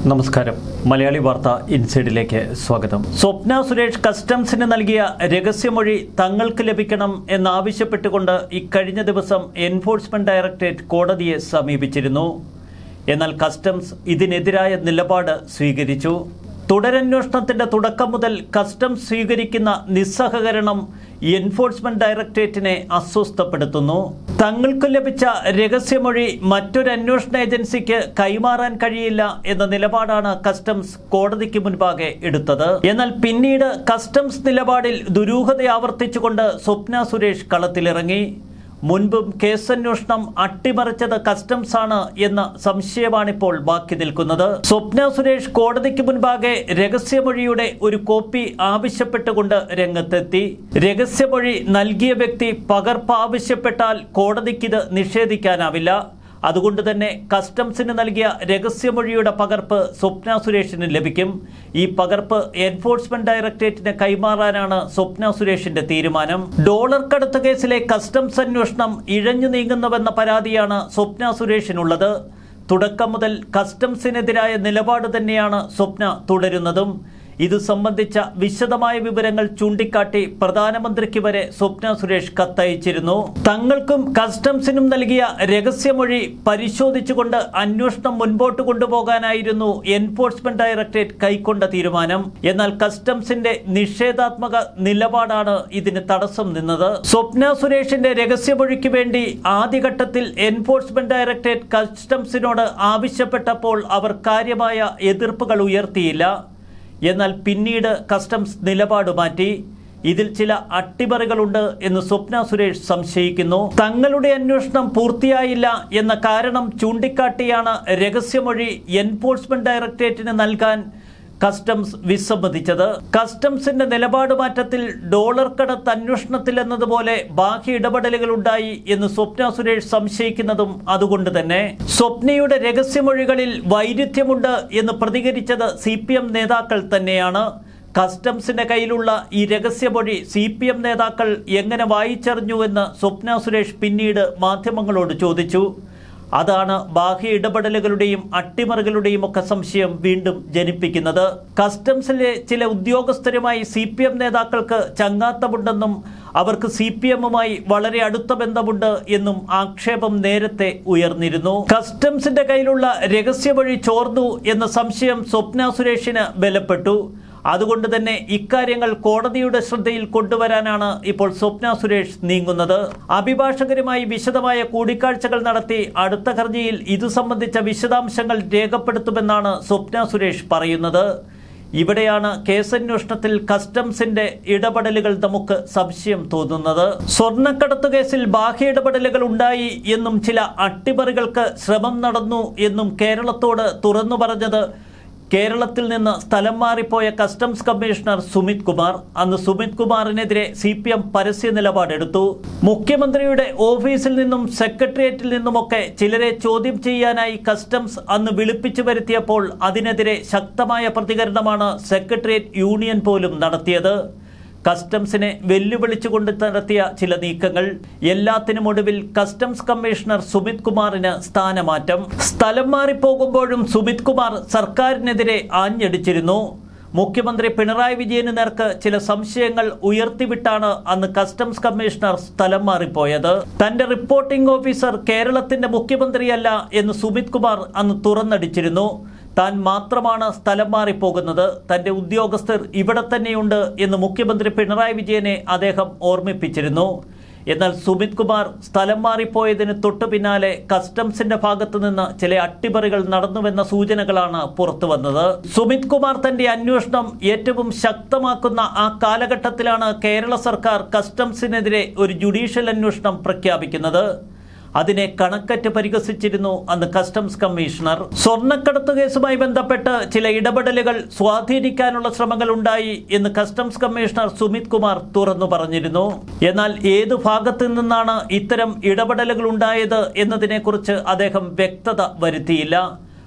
നമസ്കാരം. മലയാളി വാർത്ത ഇൻസൈഡിലേക്ക് സ്വാഗതം. സ്വപ്ന സുരേഷ് കസ്റ്റംസിന് നൽകിയ രഹസ്യമൊഴി തങ്ങൾക്ക് ലഭിക്കണം എന്നാവശ്യപ്പെട്ടുകൊണ്ട് ഇക്കഴിഞ്ഞ ദിവസം എൻഫോഴ്സ്മെന്റ് ഡയറക്ടറേറ്റ് കോടതിയെ സമീപിച്ചിരുന്നു. എന്നാൽ കസ്റ്റംസ് ഇതിനെതിരായ നിലപാട് സ്വീകരിച്ചു. തുടരന്വേഷണത്തിന്റെ തുടക്കം മുതൽ കസ്റ്റംസ് സ്വീകരിക്കുന്ന നിസ്സഹകരണം എൻഫോഴ്സ്മെന്റ് ഡയറക്ടറേറ്റിനെ അസ്വസ്ഥപ്പെടുത്തുന്നു. തങ്ങൾക്ക് ലഭിച്ച രഹസ്യമൊഴി മറ്റൊരു അന്വേഷണ ഏജൻസിക്ക് കൈമാറാൻ കഴിയില്ല എന്ന നിലപാടാണ് കസ്റ്റംസ് കോടതിക്ക് മുൻപാകെ എടുത്തത്. എന്നാൽ പിന്നീട് കസ്റ്റംസ് നിലപാടിൽ ദുരൂഹത ആവർത്തിച്ചുകൊണ്ട് സ്വപ്ന സുരേഷ് കളത്തിലിറങ്ങി. മുൻപും കേസന്വേഷണം അട്ടിമറിച്ചത് കസ്റ്റംസ് ആണ് എന്ന സംശയമാണിപ്പോൾ ബാക്കി നിൽക്കുന്നത്. സ്വപ്ന സുരേഷ് കോടതിക്ക് മുൻപാകെ രഹസ്യമൊഴിയുടെ ഒരു കോപ്പി ആവശ്യപ്പെട്ടുകൊണ്ട് രംഗത്തെത്തി. രഹസ്യമൊഴി നൽകിയ വ്യക്തി പകർപ്പ് ആവശ്യപ്പെട്ടാൽ കോടതിക്കിത് നിഷേധിക്കാനാവില്ല. അതുകൊണ്ട് തന്നെ കസ്റ്റംസിന് നൽകിയ രഹസ്യമൊഴിയുടെ പകർപ്പ് സ്വപ്ന സുരേഷിന് ലഭിക്കും. ഈ പകർപ്പ് എൻഫോഴ്സ്മെന്റ് ഡയറക്ടറേറ്റിന് കൈമാറാനാണ് സ്വപ്ന സുരേഷിന്റെ തീരുമാനം. ഡോളർ കടത്ത് കേസിലെ കസ്റ്റംസ് അന്വേഷണം ഇഴഞ്ഞു നീങ്ങുന്നുവെന്ന പരാതിയാണ് സ്വപ്ന സുരേഷിനുള്ളത്. തുടക്കം മുതൽ കസ്റ്റംസിനെതിരായ നിലപാട് തന്നെയാണ് സ്വപ്ന തുടരുന്നതും. ഇത് സംബന്ധിച്ച വിശദമായ വിവരങ്ങൾ ചൂണ്ടിക്കാട്ടി പ്രധാനമന്ത്രിക്ക് വരെ സ്വപ്ന സുരേഷ് കത്തയച്ചിരുന്നു. തങ്ങൾക്കും കസ്റ്റംസിനും നൽകിയ രഹസ്യമൊഴി പരിശോധിച്ചുകൊണ്ട് അന്വേഷണം മുൻപോട്ട് കൊണ്ടുപോകാനായിരുന്നു എൻഫോഴ്സ്മെന്റ് ഡയറക്ടറേറ്റ് കൈക്കൊണ്ട തീരുമാനം. എന്നാൽ കസ്റ്റംസിന്റെ നിഷേധാത്മക നിലപാടാണ് ഇതിന് തടസ്സം നിന്നത്. സ്വപ്ന സുരേഷിന്റെ രഹസ്യമൊഴിക്ക് വേണ്ടി ആദ്യഘട്ടത്തിൽ എൻഫോഴ്സ്മെന്റ് ഡയറക്ടറേറ്റ് കസ്റ്റംസിനോട് ആവശ്യപ്പെട്ടപ്പോൾ അവർ കാര്യമായ എതിർപ്പുകൾ ഉയർത്തിയില്ല. എന്നാൽ പിന്നീട് കസ്റ്റംസ് നിലപാട് മാറ്റി. ഇതിൽ ചില അട്ടിമറികളുണ്ട് എന്ന് സ്വപ്ന സുരേഷ് സംശയിക്കുന്നു. തങ്ങളുടെ അന്വേഷണം പൂർത്തിയായില്ല എന്ന കാരണം ചൂണ്ടിക്കാട്ടിയാണ് രഹസ്യമൊഴി എൻഫോഴ്സ്മെന്റ് ഡയറക്ടറേറ്റിന് നൽകാൻ കസ്റ്റംസ് വിസമ്മതിച്ചത്. കസ്റ്റംസിന്റെ നിലപാട് മാറ്റത്തിൽ ഡോളർ കടത്ത് അന്വേഷണത്തിൽ എന്നതുപോലെ ബാഹ്യ ഇടപെടലുകൾ ഉണ്ടായി എന്ന് സ്വപ്ന സുരേഷ് സംശയിക്കുന്നതും അതുകൊണ്ട് തന്നെ. സ്വപ്നയുടെ രഹസ്യമൊഴികളിൽ വൈരുദ്ധ്യമുണ്ട് എന്ന് പ്രതികരിച്ചത് CPM നേതാക്കൾ തന്നെയാണ്. കസ്റ്റംസിന്റെ കയ്യിലുള്ള ഈ രഹസ്യമൊഴി CPM നേതാക്കൾ എങ്ങനെ വായിച്ചറിഞ്ഞുവെന്ന് സ്വപ്ന സുരേഷ് പിന്നീട് മാധ്യമങ്ങളോട് ചോദിച്ചു. അതാണ് ബാഹ്യ ഇടപെടലുകളുടെയും അട്ടിമറികളുടെയും ഒക്കെ സംശയം വീണ്ടും ജനിപ്പിക്കുന്നത്. കസ്റ്റംസിലെ ചില ഉദ്യോഗസ്ഥരുമായി CPM നേതാക്കൾക്ക് ചങ്ങാത്തമുണ്ടെന്നും അവർക്ക് CPMുമായി വളരെ അടുത്ത ബന്ധമുണ്ട് എന്നും ആക്ഷേപം നേരത്തെ ഉയർന്നിരുന്നു. കസ്റ്റംസിന്റെ കയ്യിലുള്ള രഹസ്യമൊഴി ചോർന്നു എന്ന സംശയം സ്വപ്ന സുരേഷിന് ബലപ്പെട്ടു. അതുകൊണ്ട് തന്നെ ഇക്കാര്യങ്ങൾ കോടതിയുടെ ശ്രദ്ധയിൽ കൊണ്ടുവരാനാണ് ഇപ്പോൾ സ്വപ്ന സുരേഷ് നീങ്ങുന്നത്. അഭിഭാഷകരുമായി വിശദമായ കൂടിക്കാഴ്ചകൾ നടത്തി അടുത്ത ഹർജിയിൽ ഇതു സംബന്ധിച്ച വിശദാംശങ്ങൾ രേഖപ്പെടുത്തുമെന്നാണ് സ്വപ്ന സുരേഷ് പറയുന്നത്. ഇവിടെയാണ് കേസന്വേഷണത്തിൽ കസ്റ്റംസിന്റെ ഇടപെടലുകൾ നമുക്ക് സംശയം തോന്നുന്നത്. സ്വർണ്ണക്കടത്ത് കേസിൽ ബാഹ്യ ഇടപെടലുകൾ ഉണ്ടായി എന്നും ചില അട്ടിമറികൾക്ക് ശ്രമം നടന്നു എന്നും കേരളത്തോട് തുറന്നു പറഞ്ഞത് കേരളത്തിൽ നിന്ന് സ്ഥലം മാറിപ്പോയ കസ്റ്റംസ് കമ്മീഷണർ സുമിത് കുമാർ. അന്ന് സുമിത് കുമാറിനെതിരെ CPM പരസ്യ നിലപാടെടുത്തു. മുഖ്യമന്ത്രിയുടെ ഓഫീസിൽ നിന്നും സെക്രട്ടേറിയറ്റിൽ നിന്നുമൊക്കെ ചിലരെ ചോദ്യം ചെയ്യാനായി കസ്റ്റംസ് അന്ന് വിളിപ്പിച്ചു വരുത്തിയപ്പോൾ അതിനെതിരെ ശക്തമായ പ്രതികരണമാണ് സെക്രട്ടേറിയറ്റ് യൂണിയൻ പോലും നടത്തിയത്. കസ്റ്റംസിനെ വെല്ലുവിളിച്ചുകൊണ്ട് നടത്തിയ ചില നീക്കങ്ങൾ. എല്ലാത്തിനുമൊടുവിൽ കസ്റ്റംസ് കമ്മീഷണർ സുമിത് കുമാറിന് സ്ഥാനമാറ്റം. സ്ഥലം മാറിപ്പോകുമ്പോഴും സുമിത് കുമാർ സർക്കാരിനെതിരെ ആഞ്ഞടിച്ചിരുന്നു. മുഖ്യമന്ത്രി പിണറായി വിജയന് നേർക്ക് ചില സംശയങ്ങൾ ഉയർത്തിവിട്ടാണ് അന്ന് കസ്റ്റംസ് കമ്മീഷണർ സ്ഥലം മാറിപ്പോയത്. തന്റെ റിപ്പോർട്ടിംഗ് ഓഫീസർ കേരളത്തിന്റെ മുഖ്യമന്ത്രിയല്ല എന്ന് സുമിത് കുമാർ അന്ന് തുറന്നടിച്ചിരുന്നു. താൻ മാത്രമാണ് സ്ഥലം മാറിപ്പോകുന്നത്, തന്റെ ഉദ്യോഗസ്ഥർ ഇവിടെ തന്നെയുണ്ട് എന്ന് മുഖ്യമന്ത്രി പിണറായി വിജയനെ അദ്ദേഹം ഓർമ്മിപ്പിച്ചിരുന്നു. എന്നാൽ സുമിത് കുമാർ സ്ഥലം മാറിപ്പോയതിന് തൊട്ടു പിന്നാലെ കസ്റ്റംസിന്റെ ഭാഗത്തു നിന്ന് ചില അട്ടിമറികൾ നടന്നുവെന്ന സൂചനകളാണ് പുറത്തു വന്നത്. സുമിത് കുമാർ തന്റെ അന്വേഷണം ഏറ്റവും ശക്തമാക്കുന്ന ആ കാലഘട്ടത്തിലാണ് കേരള സർക്കാർ കസ്റ്റംസിനെതിരെ ഒരു ജുഡീഷ്യൽ അന്വേഷണം പ്രഖ്യാപിക്കുന്നത്. അതിനെ കണക്കറ്റ് പരിഹസിച്ചിരുന്നു അന്ന് കസ്റ്റംസ് കമ്മീഷണർ. സ്വർണ്ണക്കടത്ത് കേസുമായി ബന്ധപ്പെട്ട് ചില ഇടപെടലുകൾ സ്വാധീനിക്കാനുള്ള ശ്രമങ്ങൾ ഉണ്ടായി എന്ന് കസ്റ്റംസ് കമ്മീഷണർ സുമിത് കുമാർ തുറന്നു പറഞ്ഞിരുന്നു. എന്നാൽ ഏതു ഭാഗത്തു നിന്നാണ് ഇത്തരം ഇടപെടലുകൾ ഉണ്ടായത് എന്നതിനെക്കുറിച്ച് അദ്ദേഹം വ്യക്തത വരുത്തിയില്ല.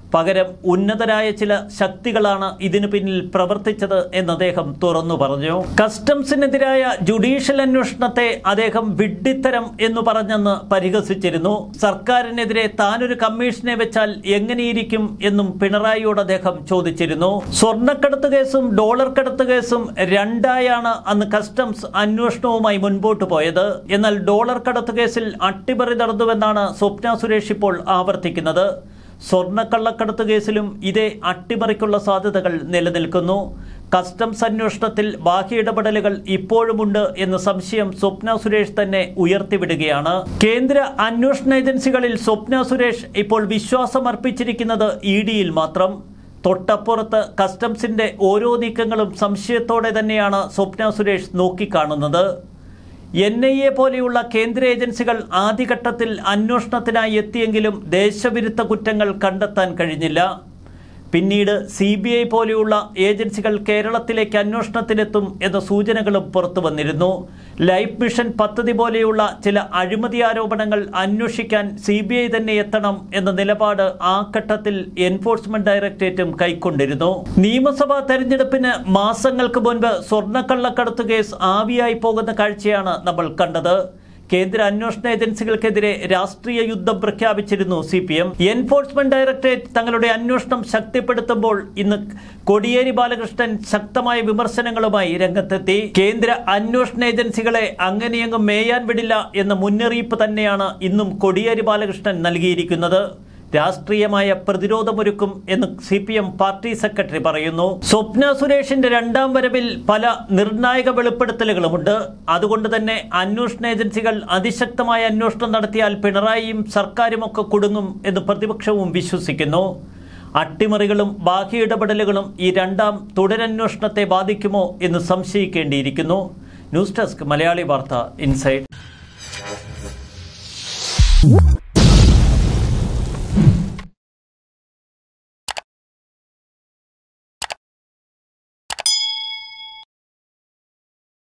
പകരം ഉന്നതരായ ചില ശക്തികളാണ് ഇതിനു പിന്നിൽ പ്രവർത്തിച്ചത് എന്ന് അദ്ദേഹം തുറന്നു പറഞ്ഞു. കസ്റ്റംസിനെതിരായ ജുഡീഷ്യൽ അന്വേഷണത്തെ അദ്ദേഹം വിഡ്ഢിത്തരം എന്ന് പറഞ്ഞെന്ന് പരിഹസിച്ചിരുന്നു. സർക്കാരിനെതിരെ താനൊരു കമ്മീഷനെ വെച്ചാൽ എങ്ങനെയിരിക്കും എന്നും പിണറായിയോട് അദ്ദേഹം ചോദിച്ചിരുന്നു. സ്വർണ്ണക്കടത്ത് കേസും ഡോളർ കടത്ത് കേസും രണ്ടായാണ് അന്ന് കസ്റ്റംസ് അന്വേഷണവുമായി മുൻപോട്ട് പോയത്. എന്നാൽ ഡോളർ കടത്ത് കേസിൽ അട്ടിമറി നടന്നുവെന്നാണ് സ്വപ്ന സുരേഷ് ഇപ്പോൾ ആവർത്തിക്കുന്നത്. സ്വർണ്ണക്കള്ളക്കടത്ത് കേസിലും ഇതേ അട്ടിമറിക്കുള്ള സാധ്യതകൾ നിലനിൽക്കുന്നു. കസ്റ്റംസ് അന്വേഷണത്തിൽ ബാഹ്യ ഇടപെടലുകൾ ഇപ്പോഴുമുണ്ട് എന്ന സംശയം സ്വപ്ന സുരേഷ് തന്നെ ഉയർത്തിവിടുകയാണ്. കേന്ദ്ര അന്വേഷണ ഏജൻസികളിൽ സ്വപ്ന സുരേഷ് ഇപ്പോൾ വിശ്വാസം അർപ്പിച്ചിരിക്കുന്നത് EDയിൽ മാത്രം. തൊട്ടപ്പുറത്ത് കസ്റ്റംസിന്റെ ഓരോ നീക്കങ്ങളും സംശയത്തോടെ തന്നെയാണ് സ്വപ്ന സുരേഷ് നോക്കിക്കാണുന്നത്. NIA പോലെയുള്ള കേന്ദ്ര ഏജൻസികൾ ആദ്യഘട്ടത്തിൽ അന്വേഷണത്തിനായി എത്തിയെങ്കിലും ദേശവിരുദ്ധ കുറ്റങ്ങൾ കണ്ടെത്താൻ കഴിഞ്ഞില്ല. പിന്നീട് CBI പോലെയുള്ള ഏജൻസികൾ കേരളത്തിലേക്ക് അന്വേഷണത്തിനെത്തും എന്ന സൂചനകളും പുറത്തു വന്നിരുന്നു. ലൈഫ് മിഷൻ പദ്ധതി പോലെയുള്ള ചില അഴിമതി ആരോപണങ്ങൾ അന്വേഷിക്കാൻ CBI തന്നെ എത്തണം എന്ന നിലപാട് ആ ഘട്ടത്തിൽ എൻഫോഴ്സ്മെന്റ് ഡയറക്ടറേറ്റും കൈക്കൊണ്ടിരുന്നു. നിയമസഭാ തെരഞ്ഞെടുപ്പിന് മാസങ്ങൾക്ക് മുൻപ് സ്വർണ്ണക്കള്ളക്കടത്ത് കേസ് ആവിയായി പോകുന്ന കാഴ്ചയാണ് നമ്മൾ കണ്ടത്. കേന്ദ്ര അന്വേഷണ ഏജൻസികൾക്കെതിരെ രാഷ്ട്രീയ യുദ്ധം പ്രഖ്യാപിച്ചിരുന്നു CPM. എൻഫോഴ്സ്മെന്റ് ഡയറക്ടറേറ്റ് തങ്ങളുടെ അന്വേഷണം ശക്തിപ്പെടുത്തുമ്പോൾ ഇന്ന് കോടിയേരി ബാലകൃഷ്ണൻ ശക്തമായ വിമർശനങ്ങളുമായി രംഗത്തെത്തി. കേന്ദ്ര അന്വേഷണ ഏജൻസികളെ അങ്ങനെയങ്ങ് മേയാൻ വിടില്ല എന്ന മുന്നറിയിപ്പ് തന്നെയാണ് ഇന്നും കോടിയേരി ബാലകൃഷ്ണൻ നൽകിയിരിക്കുന്നത്. രാഷ്ട്രീയമായ പ്രതിരോധമൊരുക്കും എന്ന് CPM പാർട്ടി സെക്രട്ടറി പറയുന്നു. സ്വപ്ന സുരേഷിന്റെ രണ്ടാം വരവിൽ പല നിർണായക വെളിപ്പെടുത്തലുകളുമുണ്ട്. അതുകൊണ്ട് തന്നെ അന്വേഷണ ഏജൻസികൾ അതിശക്തമായ അന്വേഷണം നടത്തിയാൽ പിണറായിയും സർക്കാരുമൊക്കെ കുടുങ്ങും എന്ന് പ്രതിപക്ഷവും വിശ്വസിക്കുന്നു. അട്ടിമറികളും ബാഹ്യ ഇടപെടലുകളും ഈ രണ്ടാം തുടരന്വേഷണത്തെ ബാധിക്കുമോ എന്ന് സംശയിക്കേണ്ടിയിരിക്കുന്നു. ന്യൂസ് ഡെസ്ക് മലയാളി വാർത്ത ഇൻസൈഡ്.